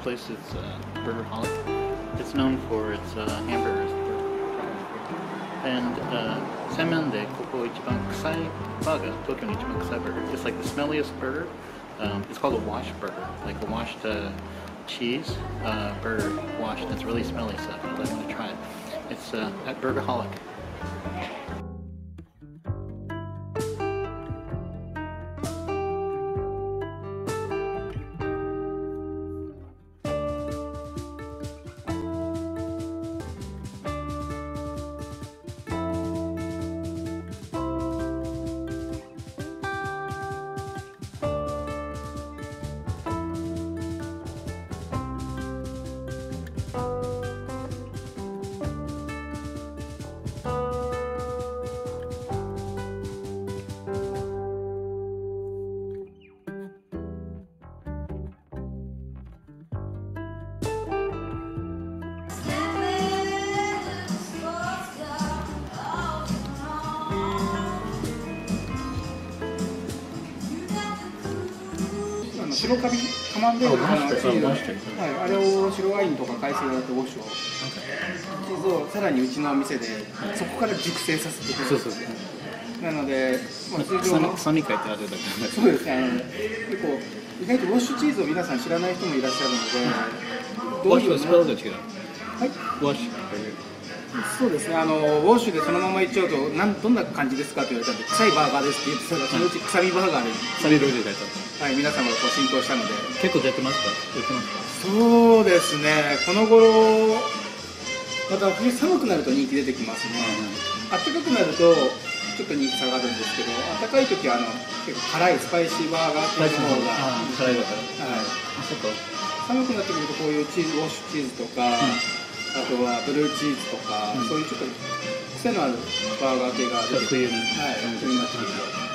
place is Burgerholic. It's known for its hamburgers. And Senmen de Koko Ichiban Kusai Baga, Tokyo no Ichiban Kusai Burger. It's like the smelliest burger. It's called a wash burger, like a washed cheese burger washed. It's really smelly stuff. I really want to try it. It's at Burgerholic. 白カビカマンベールのチーズ、あれを白ワインとか海水でウォッシュをチーズをさらにうちの店でそこから熟成させてくれる。なので、通常の臭み嗅いてあるだけ。 そうですね。結構意外とウォッシュチーズを皆さん知らない人もいらっしゃるので、 ウォッシュはスペルが違う。 はい。 ウォッシュ。 そうですね。ウォッシュでそのまま言っちゃうとどんな感じですかって言われたんで、臭いバーガーですって言ってたらそのうち臭みバーガーで臭みロイで書いてあはい、皆様がこう浸透したので。 結構出てますか？出てますか？ そうですね。この頃また冬寒くなると人気出てきますね。暖かくなるとちょっと人気下がるんですけど、暖かい時は結構辛いスパイシーバーガー系の方が辛いだから。はい。ちょっと寒くなってくるとこういうチーズウォッシュチーズとか、あとはブルーチーズとか、そういうちょっと癖のあるバーガー系が出てくる。 冬に。 はい、冬になってくると。